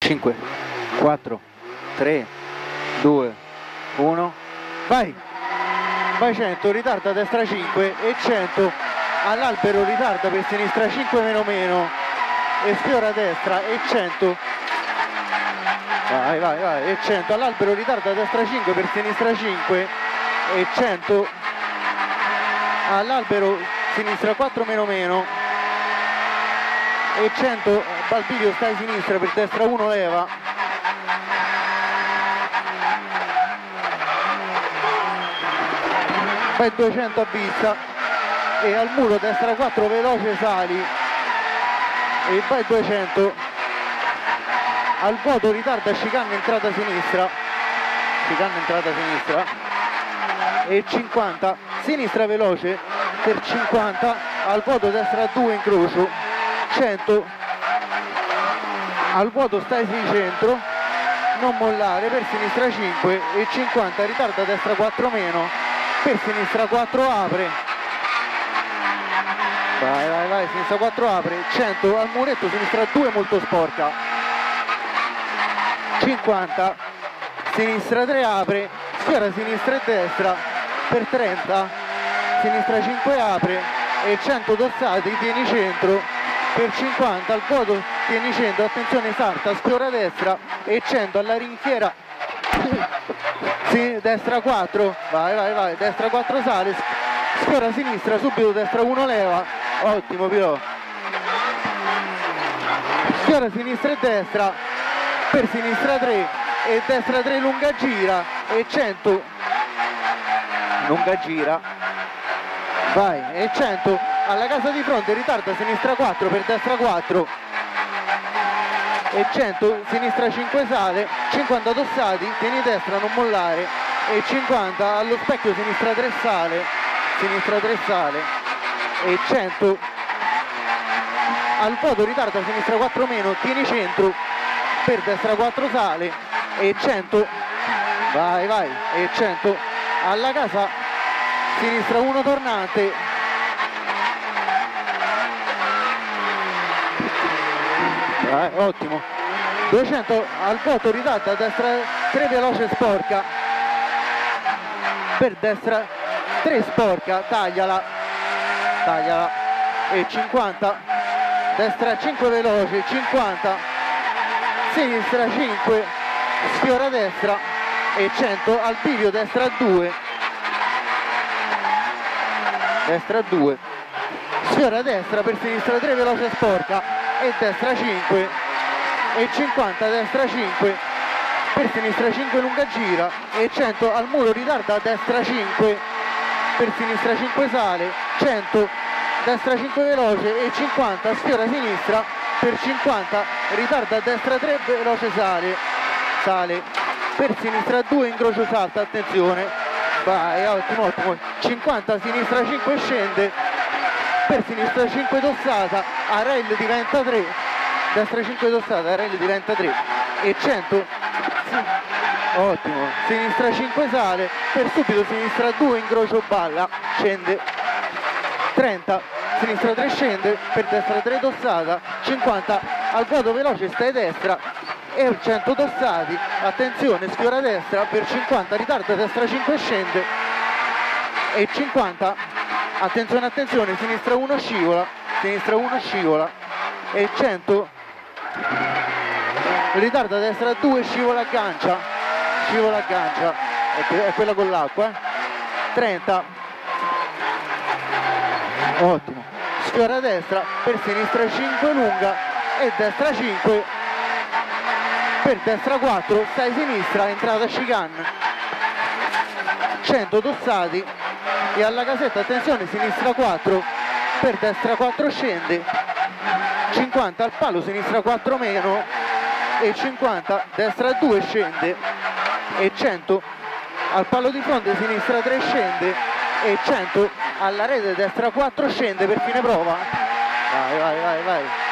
5, 4, 3, 2, 1, vai! Vai 100, ritarda a destra 5 e 100 all'albero, ritarda per sinistra 5 meno meno e sfiora a destra e 100, vai vai vai, e 100 all'albero, ritarda a destra 5 per sinistra 5 e 100 all'albero, sinistra 4 meno meno e 100, Balbivio sta a sinistra per destra 1 leva, vai 200 a vista e al muro destra 4 veloce sali e vai 200 al vuoto, ritarda chicane entrata sinistra, e 50 sinistra veloce per 50 al vuoto destra 2 incrocio, 100 al vuoto stai 6 centro, non mollare per sinistra 5 e 50 ritarda destra 4 meno per sinistra 4 apre, vai vai vai, sinistra 4 apre, 100 al muretto sinistra 2 molto sporca, 50 sinistra 3 apre, sfiora sinistra e destra per 30, sinistra 5 apre e 100 dossati, tieni centro per 50 al vuoto, tieni centro, attenzione salta, sfiora destra e 100 alla rinchiera, sì, destra 4, vai vai vai, destra 4 sale, sfiora sinistra, subito destra 1 leva, ottimo Pilò, sfiora sinistra e destra per sinistra 3 e destra 3 lunga gira e 100 lunga gira, vai e 100 alla casa di fronte, ritarda sinistra 4 per destra 4 e 100 sinistra 5 sale, 50 dossati, tieni destra non mollare e 50 allo specchio sinistra 3 sale e 100 al vuoto, ritarda sinistra 4 meno, tieni centro per destra 4 sale e 100, vai vai e 100 alla casa sinistra 1 tornante, vai, ottimo, 200 al vuoto, ritarda destra 3 veloce sporca per destra 3 sporca, tagliala e 50 destra 5 veloce, 50 sinistra 5 sfiora destra e 100 al bivio destra 2 sfiora destra per sinistra 3 veloce sporca e destra 5 e 50 destra 5 per sinistra 5 lunga gira e 100 al muro, ritarda a destra 5 per sinistra 5 sale, 100 destra 5 veloce e 50 sfiora sinistra per 50 ritarda a destra 3 veloce sale per sinistra 2 incrocio salta, attenzione, vai, ottimo ottimo, 50 sinistra 5 scende per sinistra 5 dossata, a rail diventa 3, destra 5 dossata, a rail diventa 3 e 100 ottimo, sinistra 5 sale per subito sinistra 2 incrocio balla, scende 30 sinistra 3 scende per destra 3 dossata, 50 al vuoto veloce stai destra e 100 dossati, attenzione sfiora destra per 50 ritarda destra 5 scende e 50 attenzione sinistra 1 scivola e 100 ritarda destra 2 scivola aggancia è quella con l'acqua, 30 ottimo, sfiora destra per sinistra 5 lunga e destra 5 per destra 4 stai sinistra, entrata chicane, 100 dossati e alla casetta attenzione sinistra 4 per destra 4 scende, 50 al palo sinistra 4 meno e 50 destra 2 scende e 100 al palo di fronte sinistra 3 scende e 100 alla rete destra 4 scende per fine prova, vai vai vai vai